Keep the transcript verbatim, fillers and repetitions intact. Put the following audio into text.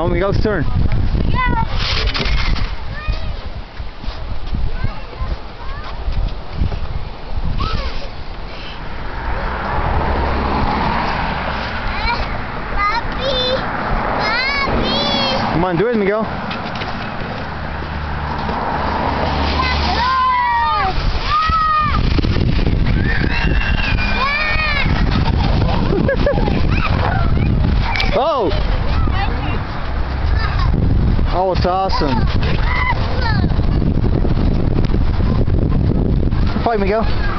Now Miguel's turn. Come on, do it, Miguel. Oh! Oh, it's awesome. Fight, Miguel.